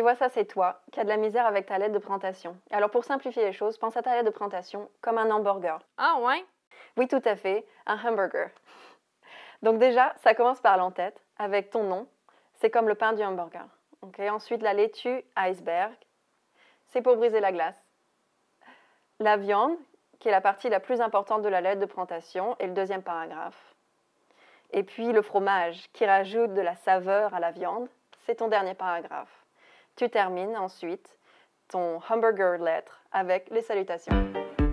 vois, ça c'est toi qui as de la misère avec ta lettre de présentation. Alors pour simplifier les choses, pense à ta lettre de présentation comme un hamburger. Ah ouais? Oui, tout à fait, un hamburger. Donc déjà, ça commence par l'entête, avec ton nom. C'est comme le pain du hamburger. Okay? Ensuite, la laitue iceberg, c'est pour briser la glace. La viande, qui est la partie la plus importante de la lettre de présentation, est le deuxième paragraphe. Et puis le fromage, qui rajoute de la saveur à la viande, c'est ton dernier paragraphe. Tu termines ensuite ton hamburger lettre avec les salutations.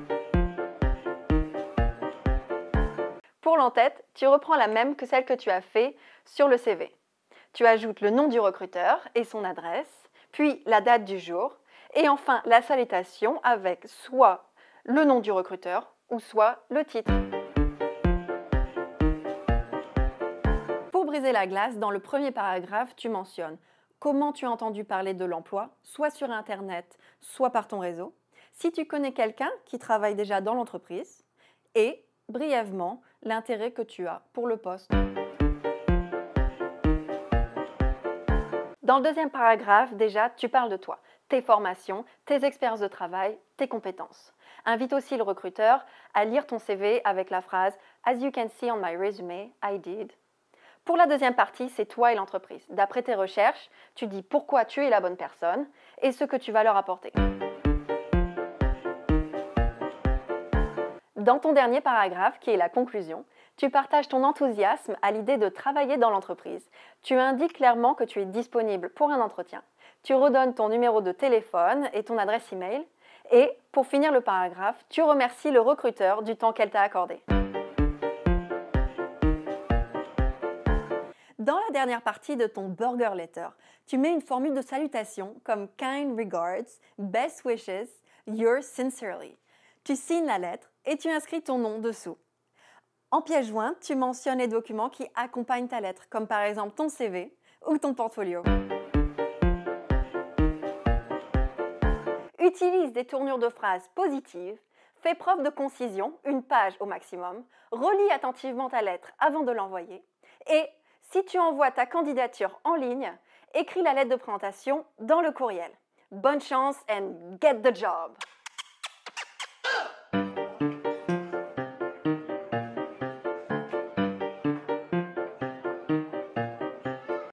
Pour l'entête, tu reprends la même que celle que tu as fait sur le CV. Tu ajoutes le nom du recruteur et son adresse, puis la date du jour, et enfin la salutation avec soit le nom du recruteur ou soit le titre. Pour briser la glace, dans le premier paragraphe, tu mentionnes comment tu as entendu parler de l'emploi, soit sur Internet, soit par ton réseau, si tu connais quelqu'un qui travaille déjà dans l'entreprise, et, brièvement, l'intérêt que tu as pour le poste. Dans le deuxième paragraphe, déjà, tu parles de toi, tes formations, tes expériences de travail, tes compétences. Invite aussi le recruteur à lire ton CV avec la phrase « As you can see on my resume, I did ». Pour la deuxième partie, c'est toi et l'entreprise. D'après tes recherches, tu dis pourquoi tu es la bonne personne et ce que tu vas leur apporter. Dans ton dernier paragraphe, qui est la conclusion, tu partages ton enthousiasme à l'idée de travailler dans l'entreprise. Tu indiques clairement que tu es disponible pour un entretien. Tu redonnes ton numéro de téléphone et ton adresse email. Et, pour finir le paragraphe, tu remercies le recruteur du temps qu'elle t'a accordé. Dans la dernière partie de ton burger letter, tu mets une formule de salutation comme « kind regards, best wishes, yours sincerely ». Tu signes la lettre et tu inscris ton nom dessous. En pièce jointe, tu mentionnes les documents qui accompagnent ta lettre, comme par exemple ton CV ou ton portfolio. Utilise des tournures de phrases positives, fais preuve de concision, une page au maximum, relis attentivement ta lettre avant de l'envoyer et, si tu envoies ta candidature en ligne, écris la lettre de présentation dans le courriel. Bonne chance and get the job!